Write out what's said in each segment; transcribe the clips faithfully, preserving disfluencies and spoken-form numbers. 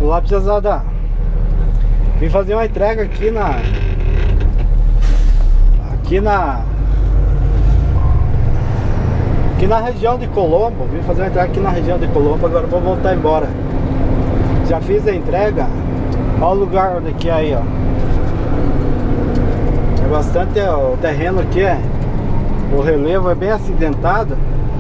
Olá, pesada. Vim fazer uma entrega aqui na Aqui na Aqui na região de Colombo. Vim fazer uma entrega aqui na região de Colombo. Agora vou voltar embora. Já fiz a entrega. Olha o lugar onde aqui é aí, ó. É bastante, ó, o terreno aqui é, o relevo é bem acidentado.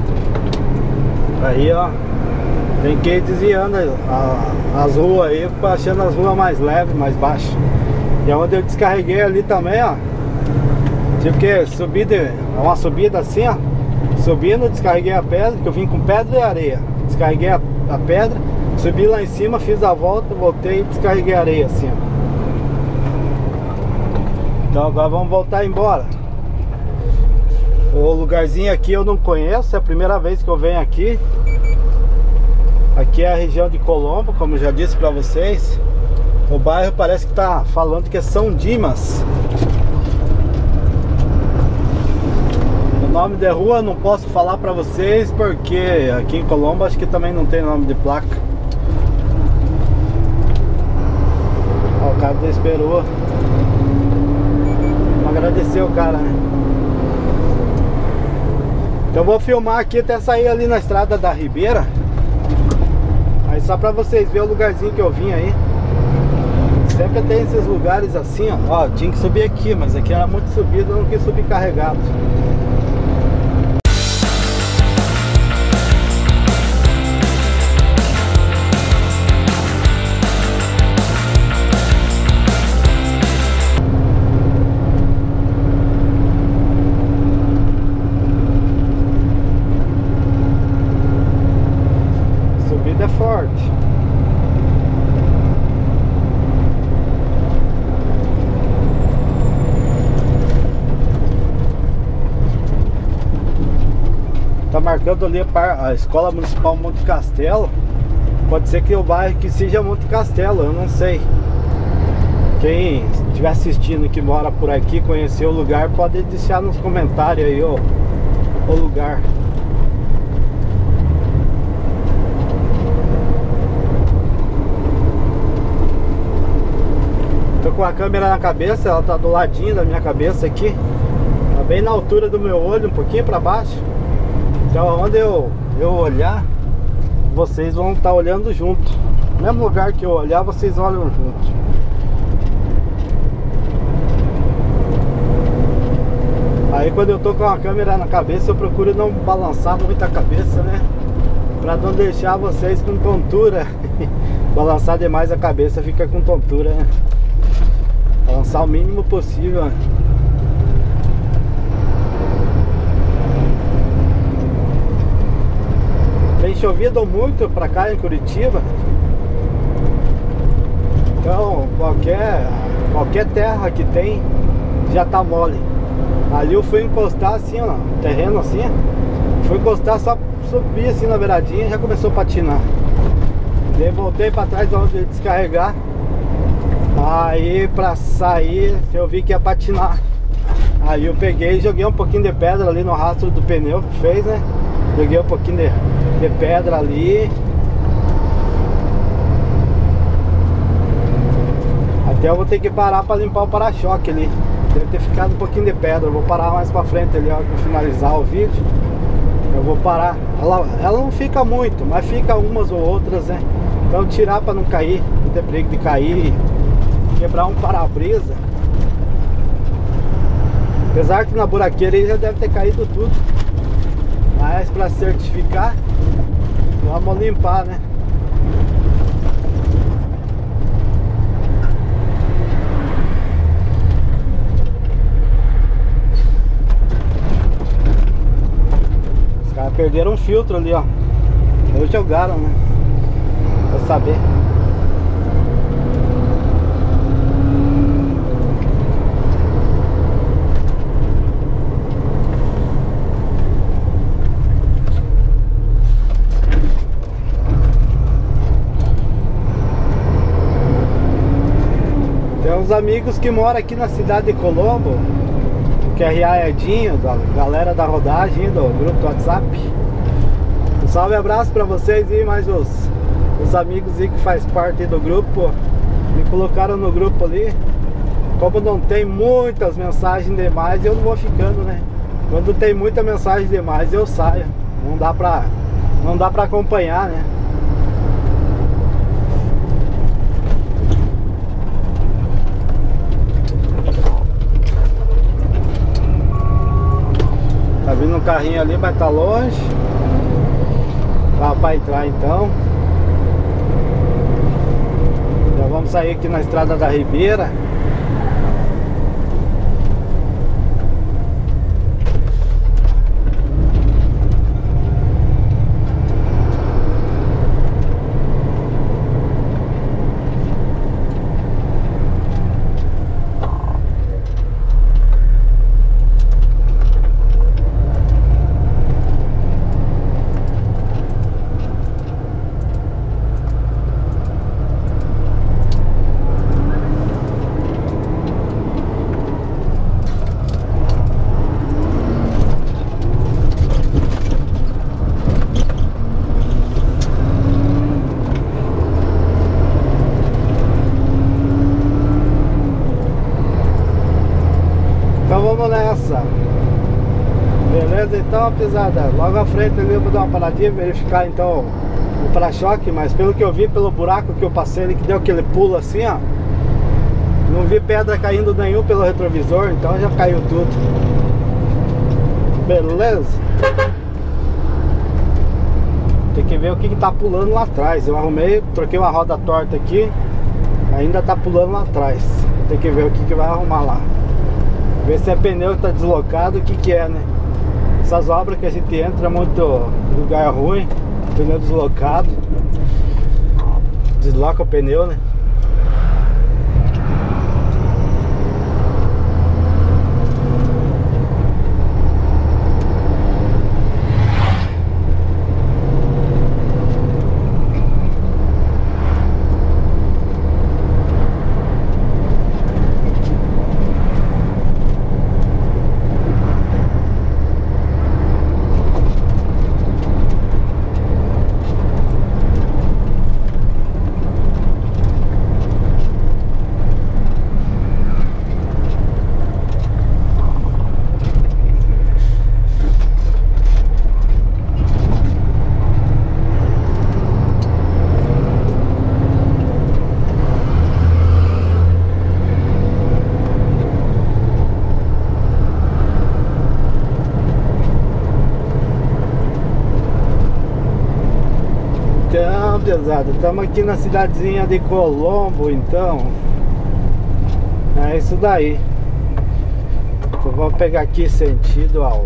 Aí, ó, tem que ir desviando a, as ruas aí, achando as ruas mais leves, mais baixas. E é onde eu descarreguei ali também, ó. Tipo que subida, uma subida assim, ó. Subindo, descarreguei a pedra, que eu vim com pedra e areia. Descarreguei a, a pedra, subi lá em cima, fiz a volta, voltei e descarreguei a areia assim, ó. Então agora vamos voltar embora. O lugarzinho aqui eu não conheço, é a primeira vez que eu venho aqui. Aqui é a região de Colombo, como eu já disse pra vocês. O bairro parece que tá falando que é São Dimas. O nome da rua eu não posso falar pra vocês, porque aqui em Colombo acho que também não tem nome de placa. Ó, o cara esperou. Vamos agradecer o cara, né? Então eu vou filmar aqui até sair ali na estrada da Ribeira. Aí só pra vocês verem o lugarzinho que eu vim aí. Sempre tem esses lugares assim, ó. Ó, tinha que subir aqui, mas aqui era muito subido, eu não quis subir carregado. Subida é forte. Tá marcando ali a Escola Municipal Monte Castelo. Pode ser que o bairro que seja Monte Castelo, eu não sei. Quem estiver assistindo que mora por aqui, conhecer o lugar, pode deixar nos comentários aí ó, o lugar. Tô com a câmera na cabeça, ela tá do ladinho da minha cabeça aqui. Tá bem na altura do meu olho, um pouquinho pra baixo. Então onde eu, eu olhar, vocês vão estar olhando junto. No mesmo lugar que eu olhar, vocês olham junto. Aí quando eu tô com a câmera na cabeça, eu procuro não balançar muito a cabeça, né? Pra não deixar vocês com tontura. Balançar demais a cabeça fica com tontura, né? Balançar o mínimo possível. Tem chovido muito pra cá em Curitiba. Então qualquer, qualquer terra que tem já tá mole. Ali eu fui encostar assim, ó, terreno assim. Fui encostar, só subir assim na beiradinha e já começou a patinar. Daí voltei pra trás de onde descarregar. Aí pra sair eu vi que ia patinar. Aí eu peguei e joguei um pouquinho de pedra ali no rastro do pneu que fez, né? Joguei um pouquinho de, de pedra ali. Até eu vou ter que parar pra limpar o para-choque ali. Deve ter ficado um pouquinho de pedra. Eu vou parar mais pra frente ali, ó, pra finalizar o vídeo. Eu vou parar. Ela, ela não fica muito, mas fica umas ou outras, né? Então tirar pra não cair, não ter perigo de cair, quebrar um para-brisa. Apesar que na buraqueira aí já deve ter caído tudo. Mas para certificar, vamos limpar, né? Os caras perderam um filtro ali, ó. Eles jogaram, né? Pra saber. Os amigos que moram aqui na cidade de Colombo, que é Riaedinho, da galera da rodagem do grupo do WhatsApp. Um salve e abraço pra vocês e mais os Os amigos aí que faz parte do grupo me colocaram no grupo ali. Como não tem muitas mensagens demais, eu não vou ficando, né? Quando tem muita mensagem demais, eu saio. Não dá pra, não dá pra acompanhar, né? Tá vindo um carrinho ali, mas tá longe. Dá pra entrar então. Já vamos sair aqui na estrada da Ribeira. Vamos nessa. Beleza então, pesada. Logo à frente ali eu vou dar uma paradinha, verificar então o para-choque. Mas pelo que eu vi, pelo buraco que eu passei ali, que deu aquele pulo assim, ó, não vi pedra caindo nenhum pelo retrovisor, então já caiu tudo. Beleza. Tem que ver o que que tá pulando lá atrás. Eu arrumei, troquei uma roda torta aqui, ainda tá pulando lá atrás. Tem que ver o que que vai arrumar lá. Ver se é pneu que tá deslocado, o que que é, né? Essas obras que a gente entra, muito lugar ruim, pneu deslocado, desloca o pneu, né? Então, pesado, estamos aqui na cidadezinha de Colombo, então é isso daí. Então vamos pegar aqui sentido ao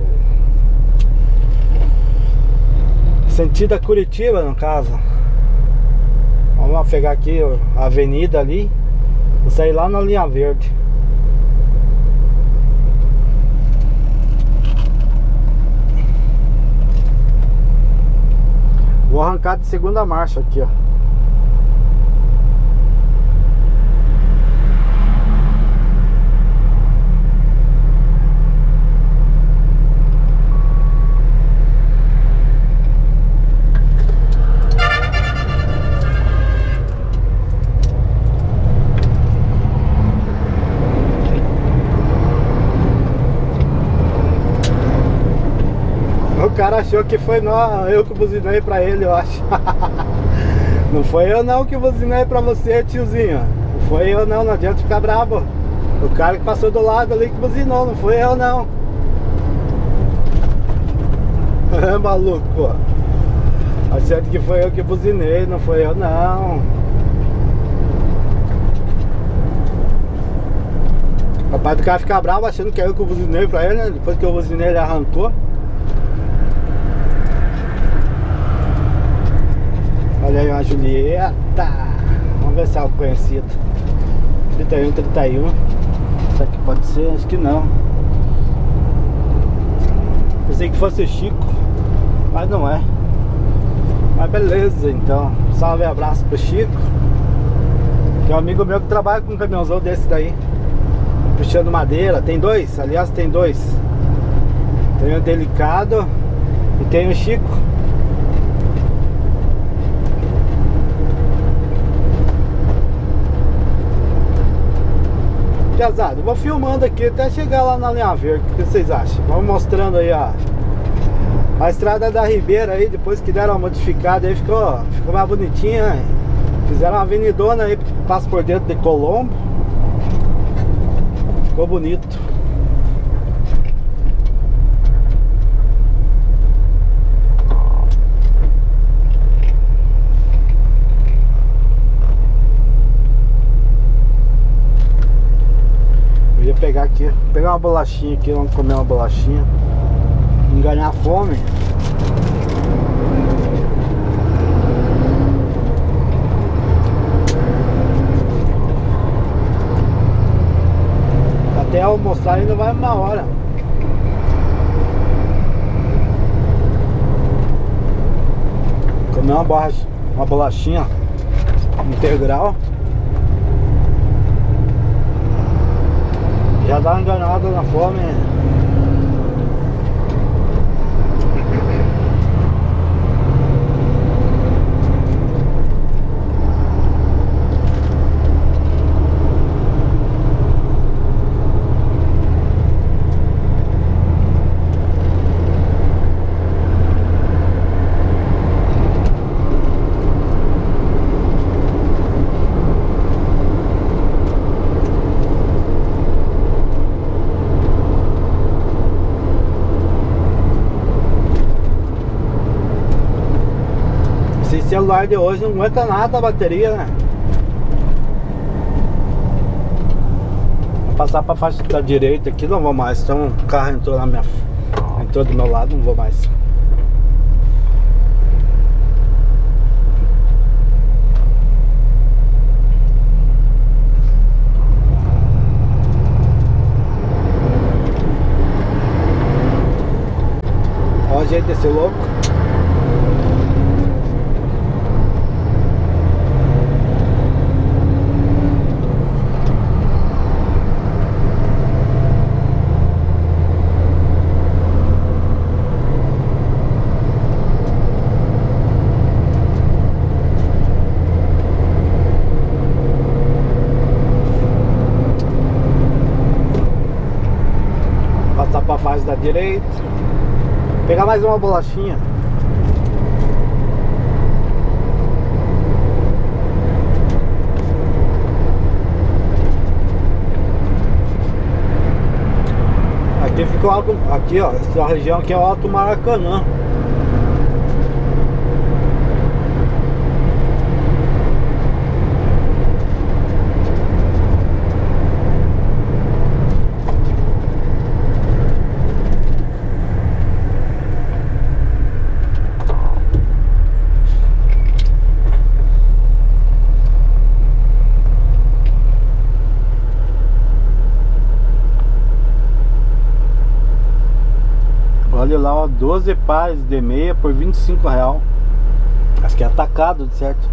sentido a Curitiba, no caso. Vamos pegar aqui a avenida ali, vou sair lá na linha verde. Vou arrancar de segunda marcha aqui, ó. O cara achou que foi nós, eu que buzinei pra ele, eu acho. Não foi eu não que buzinei pra você, tiozinho. Não foi eu não, não adianta ficar bravo. O cara que passou do lado ali que buzinou, não foi eu não. É maluco, pô. Achando que foi eu que buzinei, não foi eu não. Rapaz do cara ficar bravo achando que é eu que buzinei pra ele, né? Depois que eu buzinei ele arrancou. Olha aí uma Julieta. Vamos ver se é algo conhecido. trinta e um, trinta e um. Será que pode ser? Acho que não. Pensei que fosse o Chico, mas não é. Mas beleza, então. Salve e abraço pro Chico, que é um amigo meu que trabalha com um caminhãozão desse daí, puxando madeira. Tem dois, aliás tem dois. Tem o Delicado e tem o Chico. Pesado, vou filmando aqui até chegar lá na linha verde. O que vocês acham? Vamos mostrando aí a, a estrada da Ribeira aí. Depois que deram uma modificada aí, ficou, ficou mais bonitinha, né? Fizeram uma avenidona aí, passa por dentro de Colombo. Ficou bonito. Eu ia pegar aqui, pegar uma bolachinha aqui, vamos comer uma bolachinha. Não ganhar fome. Até almoçar ainda vai uma hora. Comer uma borracha, uma bolachinha integral. Já dá uma enganada na fome. Esse celular de hoje não aguenta nada a bateria, né? Vou passar pra faixa da direita aqui, não vou mais. Então o carro entrou na minha, entrou do meu lado, não vou mais. Olha o jeito desse louco. Passar pra faixa da direita. Pegar mais uma bolachinha. Aqui ficou alto. Aqui ó, essa região aqui é o Alto Maracanã. Olha lá, ó, doze pares de meia por vinte e cinco reais. Acho que é atacado, de certo.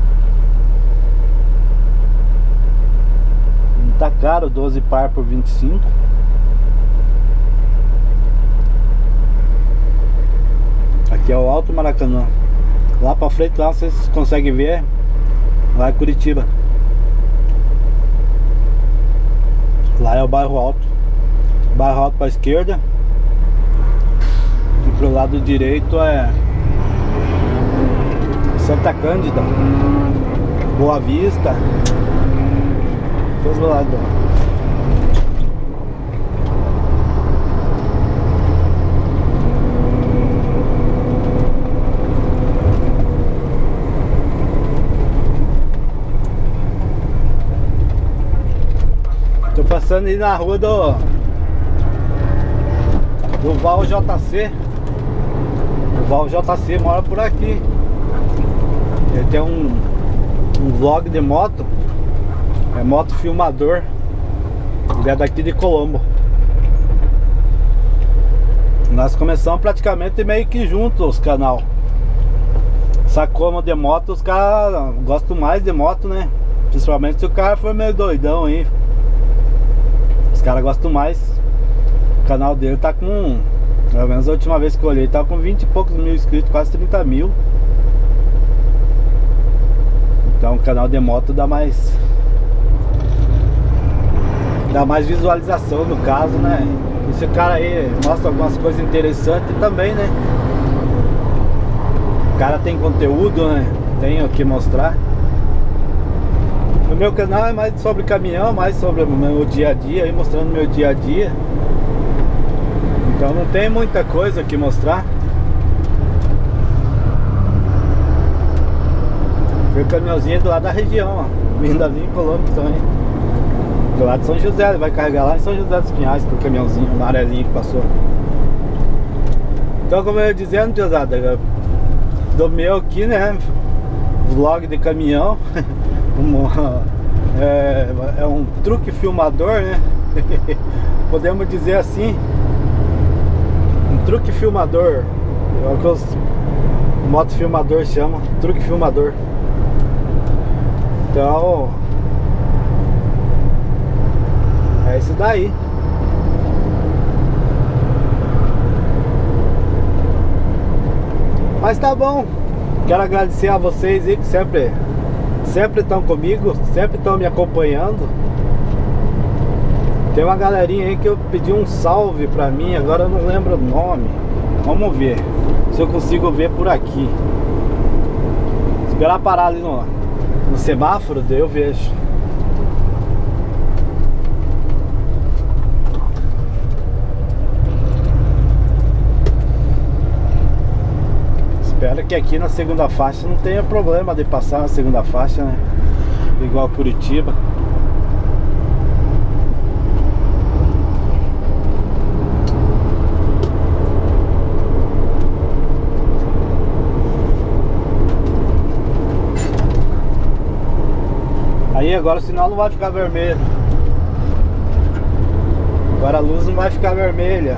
Não tá caro, doze par por vinte e cinco. Aqui é o Alto Maracanã. Lá pra frente, lá vocês conseguem ver. Lá é Curitiba. Lá é o bairro Alto. Bairro Alto pra esquerda. E pro lado direito é Santa Cândida, Boa Vista. Todos os lados. Tô passando aí na rua do do Val J C. O Val J C mora por aqui. Ele tem um, um vlog de moto. É moto filmador. Ele é daqui de Colombo. Nós começamos praticamente meio que juntos os canal. Sacoma de moto, os caras gostam mais de moto, né? Principalmente se o cara for meio doidão aí. Os caras gostam mais. O canal dele tá com, pelo menos a última vez que eu olhei, tá com vinte e poucos mil inscritos, quase trinta mil. Então o canal de moto dá mais dá mais visualização no caso, né? Esse cara aí mostra algumas coisas interessantes também, né? O cara tem conteúdo, né? Tem o que mostrar. No meu canal é mais sobre caminhão, mais sobre o meu dia a dia, aí mostrando meu dia a dia. Então não tem muita coisa que mostrar. Meu caminhãozinho é do lado da região, ó, vindo ali em Colômbia também. Do lado de São José, ele vai carregar lá em São José dos Pinhais, com o caminhãozinho amarelinho que passou. Então, como eu ia dizendo, tiozada, do meu aqui, né, vlog de caminhão. Uma, é, é um truque filmador, né? Podemos dizer assim, um truque filmador. É o que os motofilmadores chamam, truque filmador. Então é isso daí. Mas tá bom. Quero agradecer a vocês aí que sempre Sempre estão comigo, sempre estão me acompanhando. Tem uma galerinha aí que eu pedi um salve pra mim, agora eu não lembro o nome. Vamos ver se eu consigo ver por aqui. Esperar parar ali no, no semáforo, daí eu vejo. Espero que aqui na segunda faixa não tenha problema de passar na segunda faixa, né? Igual Curitiba. Aí agora o sinal não vai ficar vermelho. Agora a luz não vai ficar vermelha.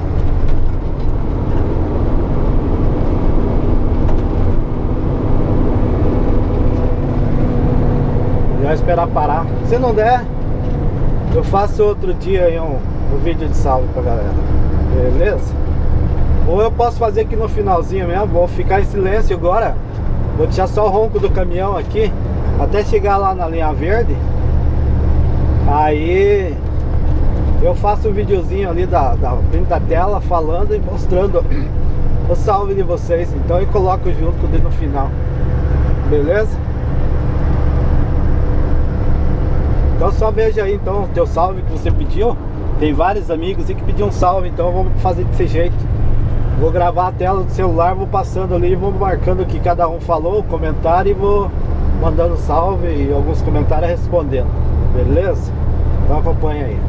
Já esperar parar. Se não der, eu faço outro dia aí um, um vídeo de salve pra galera. Beleza? Ou eu posso fazer aqui no finalzinho mesmo. Vou ficar em silêncio agora. Vou deixar só o ronco do caminhão aqui até chegar lá na linha verde. Aí eu faço um videozinho ali da, da, da tela falando e mostrando o salve de vocês. Então eu coloco junto ali no final. Beleza? Então só veja aí então o teu salve que você pediu. Tem vários amigos aí que pediram um salve, então vamos fazer desse jeito. Vou gravar a tela do celular, vou passando ali, vou marcando o que cada um falou, o comentário, e vou mandando salve e alguns comentários respondendo. Beleza? Então acompanha aí.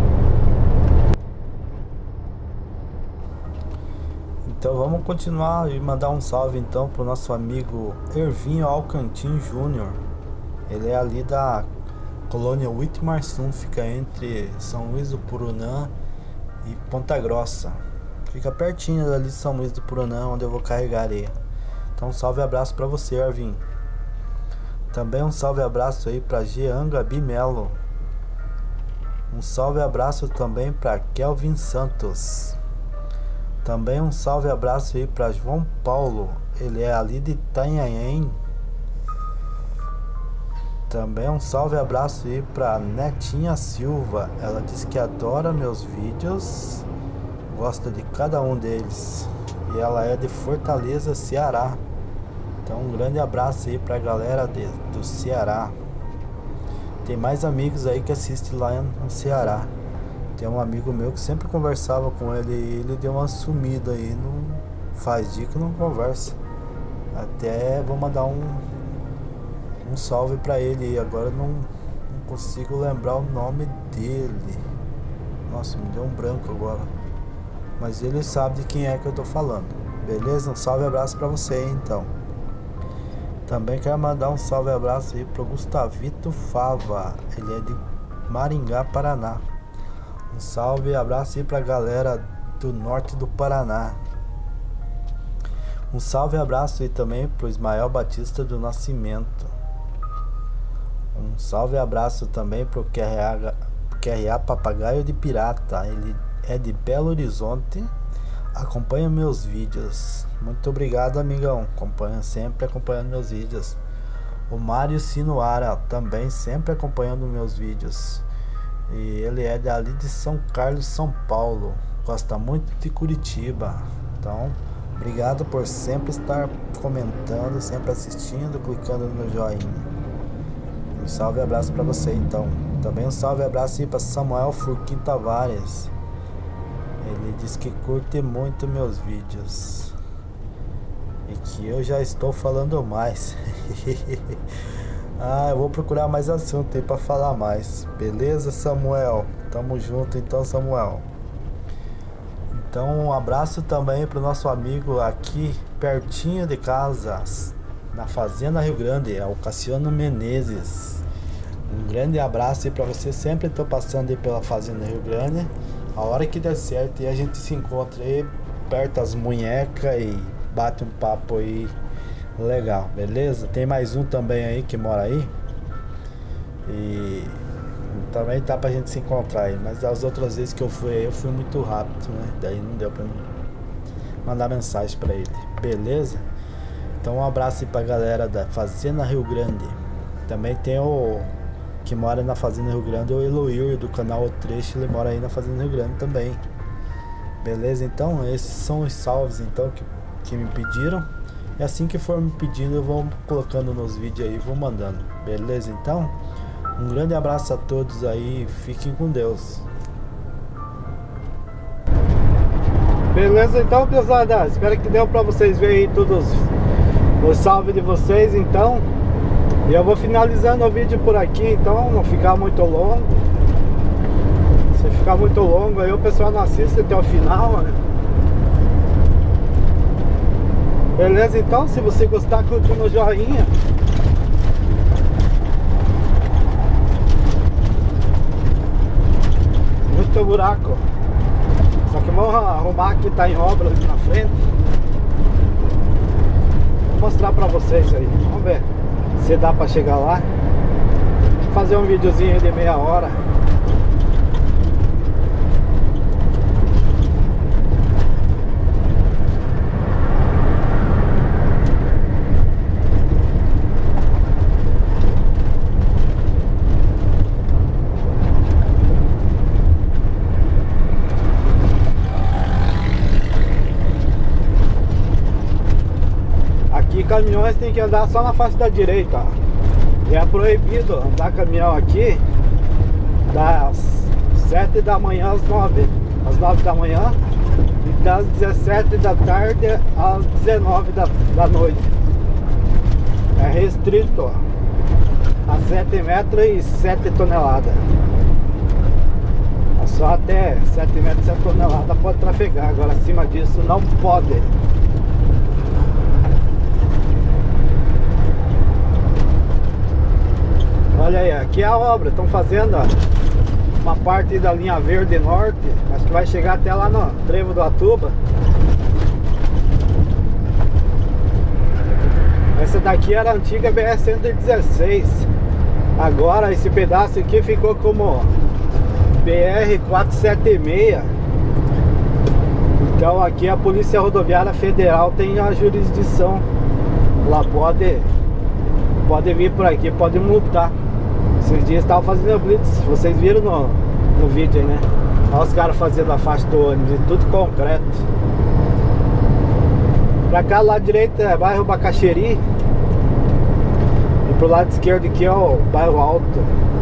Então vamos continuar e mandar um salve então pro nosso amigo Ervinho Alcantin Júnior. Ele é ali da Colônia Whitmarsum, fica entre São Luís do Purunã e Ponta Grossa. Fica pertinho ali de São Luís do Purunã, onde eu vou carregar areia. Então um salve e abraço para você, Ervinho. Também um salve e abraço aí para Jean Gabi Melo. Um salve e abraço também para Kelvin Santos. Também um salve e abraço aí para João Paulo. Ele é ali de Itanhaém. Também um salve e abraço aí pra Netinha Silva. Ela diz que adora meus vídeos, gosta de cada um deles. E ela é de Fortaleza, Ceará. Então um grande abraço aí pra galera de, do Ceará. Tem mais amigos aí que assistem lá no Ceará. Tem um amigo meu que sempre conversava com ele e ele deu uma sumida aí. Não faz dia que não conversa. Até vou mandar um Um salve pra ele. Agora não, não consigo lembrar o nome dele. Nossa, me deu um branco agora. Mas ele sabe de quem é que eu tô falando. Beleza? Um salve e abraço pra você então. Também quero mandar um salve e abraço aí pro Gustavito Fava. Ele é de Maringá, Paraná. Um salve e abraço aí pra galera do norte do Paraná. Um salve e abraço aí também pro Ismael Batista do Nascimento. Um salve e abraço também pro Q R A, Q R A Papagaio de Pirata. Ele é de Belo Horizonte. Acompanha meus vídeos. Muito obrigado, amigão. Acompanha sempre acompanhando meus vídeos. O Mário Sinuara também sempre acompanhando meus vídeos. E ele é dali de São Carlos, São Paulo. Gosta muito de Curitiba. Então, obrigado por sempre estar comentando, sempre assistindo, clicando no joinha. Um salve e abraço para você então. Também um salve e abraço aí para Samuel Furquim Tavares. Ele diz que curte muito meus vídeos e que eu já estou falando mais. Ah, eu vou procurar mais assunto aí para falar mais. Beleza, Samuel? Tamo junto então, Samuel. Então um abraço também para o nosso amigo aqui pertinho de casa, na Fazenda Rio Grande, é o Cassiano Menezes. Um grande abraço aí para você. Sempre estou passando aí pela Fazenda Rio Grande. A hora que der certo e a gente se encontra aí, aperta as munhecas e bate um papo aí legal, beleza? Tem mais um também aí que mora aí e também tá pra gente se encontrar aí, mas as outras vezes que eu fui aí, eu fui muito rápido, né? Daí não deu pra mim mandar mensagem pra ele, beleza? Então um abraço aí pra galera da Fazenda Rio Grande. Também tem o que mora na Fazenda Rio Grande, o Eloir do canal O Trecho, ele mora aí na Fazenda Rio Grande também, beleza? Então esses são os salves então que, que me pediram. E assim que for me pedindo, eu vou colocando nos vídeos aí, vou mandando, beleza? Então, um grande abraço a todos aí, fiquem com Deus. Beleza, então, pessoal, espero que deu pra vocês verem aí todos os salve de vocês, então. E eu vou finalizando o vídeo por aqui, então, não ficar muito longo. Se ficar muito longo aí, o pessoal não assiste até o final, né? Beleza, então, se você gostar, clique no joinha. Muito buraco. Só que vamos arrumar que tá em obra ali na frente. Vou mostrar pra vocês aí. Vamos ver se dá pra chegar lá. Vou fazer um videozinho aí de meia hora. Caminhões tem que andar só na faixa da direita, ó. E é proibido andar caminhão aqui das sete da manhã às nove, às nove da manhã, e das dezessete da tarde às dezenove da, da noite. É restrito, ó, a sete metros e sete toneladas. É só até sete metros e sete toneladas pode trafegar, agora acima disso não pode. Olha aí, aqui é a obra, estão fazendo ó, uma parte da linha verde norte, acho que vai chegar até lá no Trevo do Atuba. Essa daqui era a antiga B S cento e dezesseis. Agora esse pedaço aqui ficou como B R quatrocentos e setenta e seis. Então aqui a Polícia Rodoviária Federal tem a jurisdição. Lá pode, pode vir por aqui, pode multar. Esses dias estavam fazendo blitz, vocês viram no, no vídeo aí, né? Olha os caras fazendo a faixa do ônibus, tudo concreto. Pra cá, lado direito é bairro Bacaxeri. E pro lado esquerdo aqui é o bairro Alto.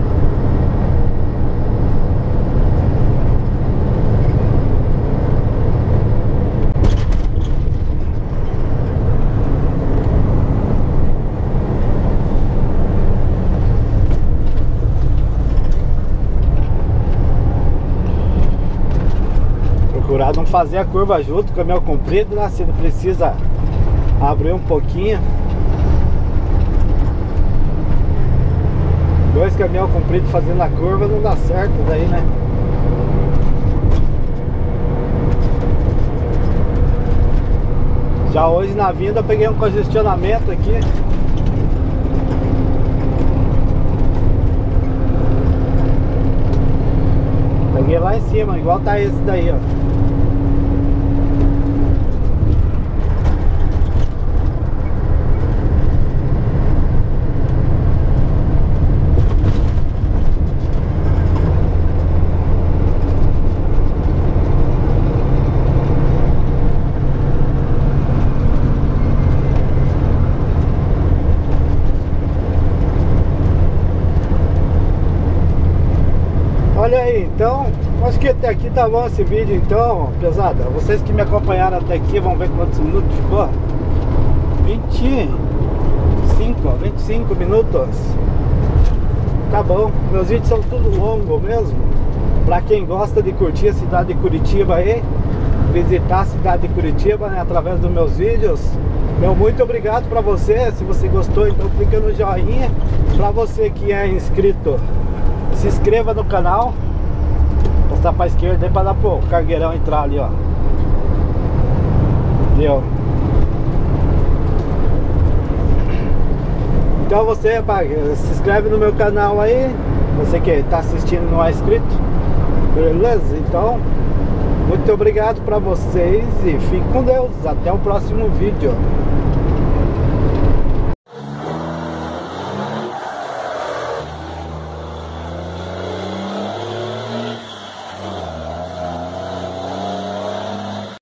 Não fazer a curva junto com o caminhão comprido, né? Se ele precisa abrir um pouquinho. Dois caminhão compridos fazendo a curva não dá certo daí, né? Já hoje na vinda eu peguei um congestionamento aqui. Peguei lá em cima, igual tá esse daí, ó. Olha aí, então, acho que até aqui tá bom esse vídeo então, pesada. Vocês que me acompanharam até aqui, vão ver quantos minutos ficou. vinte e cinco, vinte e cinco minutos. Tá bom, meus vídeos são tudo longo mesmo. Pra quem gosta de curtir a cidade de Curitiba aí, visitar a cidade de Curitiba, né, através dos meus vídeos. Meu muito obrigado pra você. Se você gostou, então clica no joinha. Pra você que é inscrito, se inscreva no canal. Postar pra esquerda aí pra dar pro cargueirão entrar ali, ó. Deu. Então você se inscreve no meu canal aí. Você que tá assistindo e não é inscrito, beleza? Então, muito obrigado pra vocês e fique com Deus. Até o próximo vídeo.